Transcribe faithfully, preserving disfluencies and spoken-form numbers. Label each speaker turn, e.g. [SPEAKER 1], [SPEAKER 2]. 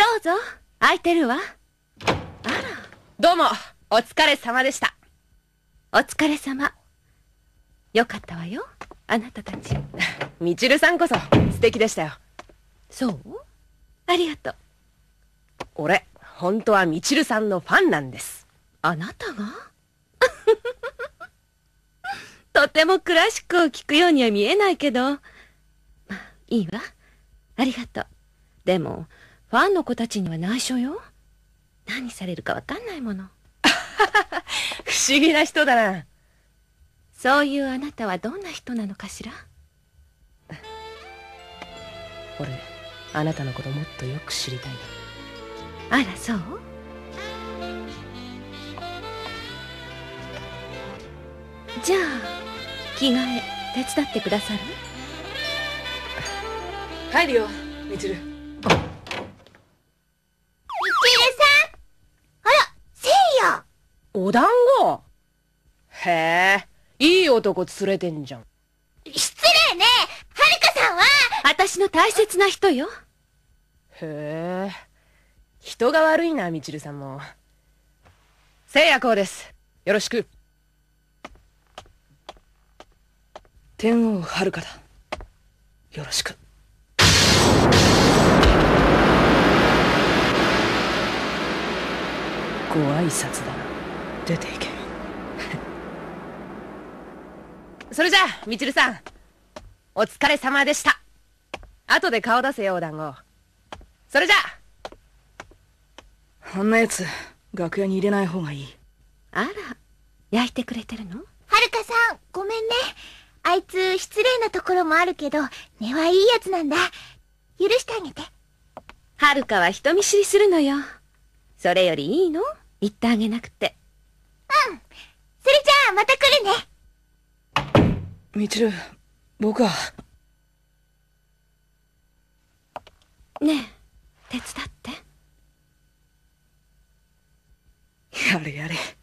[SPEAKER 1] どうぞ、空いてるわ。あら。
[SPEAKER 2] どうも、お疲れ様でした。
[SPEAKER 1] お疲れ様。よかったわよ、あなたたち。
[SPEAKER 2] みちるさんこそ素敵でしたよ。
[SPEAKER 1] そう？ありがとう。
[SPEAKER 2] 俺、本当はみちるさんのファンなんです。
[SPEAKER 1] あなたが？とてもクラシックを聴くようには見えないけど。まあ、いいわ。ありがとう。でも、ファンの子たちには内緒よ。何されるかわかんないもの。
[SPEAKER 2] 不思議な人だな。
[SPEAKER 1] そういうあなたはどんな人なのかしら？
[SPEAKER 2] 俺、あなたのこともっとよく知りたいな。
[SPEAKER 1] あら、そう？じゃあ、着替え手伝ってくださる？
[SPEAKER 2] 帰るよ、みちる。
[SPEAKER 3] みちるさん。あら、せいや。
[SPEAKER 2] お団子。へえ、いい男連れてんじゃん。
[SPEAKER 3] 失礼ね。はるかさんは
[SPEAKER 1] 私の大切な人よ。
[SPEAKER 2] へえ、人が悪いな、みちるさんも。せいやこうです。よろしく。天王はるかだ。よろしく。ご挨拶だな。出ていけ。それじゃあ、みちるさん。お疲れ様でした。後で顔出せよ、お団子。それじゃあ。あんなやつ、楽屋に入れない方がいい。
[SPEAKER 1] あら、焼いてくれてるの？
[SPEAKER 3] はるかさん、ごめんね。あいつ失礼なところもあるけど、根はいいやつなんだ。許してあげて。
[SPEAKER 1] はるかは人見知りするのよ。それよりいいの？言ってあげなくて。
[SPEAKER 3] うん。それじゃあ、また来るね。
[SPEAKER 2] みちる、僕は。
[SPEAKER 1] ねえ、手伝って。
[SPEAKER 2] やれやれ。